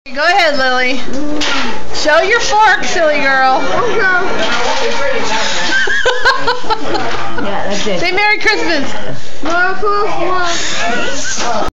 Go ahead, Lily. Show your fork, silly girl. Yeah, that's it. Say Merry Christmas. Merry Christmas.